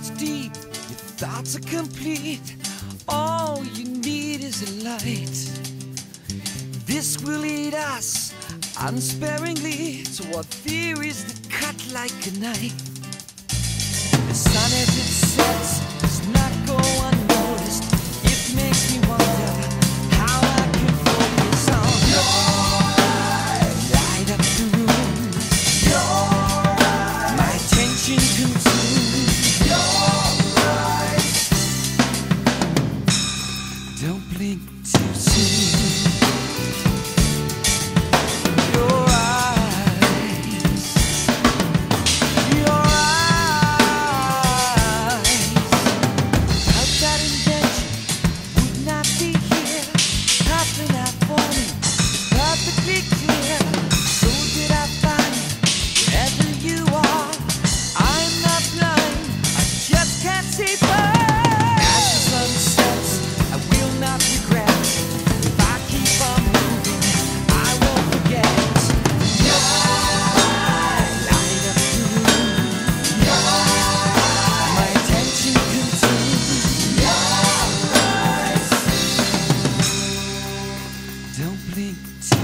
it's deep, your thoughts are complete. All you need is a light. This will lead us unsparingly toward theories that cut like a knife. The sun as it sets does not go unnoticed. It makes me wonder how I can focus on your eyes. Light up the room. Your eyes. My attention consumed. Your eyes. Don't blink too soon. Your eyes. Your eyes. Without that invention, would not be here. Popping out for me, perfectly clear. So did I find you, wherever you are. I'm not blind, I just can't see far. As the sun sets, I will not regret. If I keep on moving, I won't forget. Your eyes light up the room. Your eyes, my attention consumed. Your eyes, don't blink too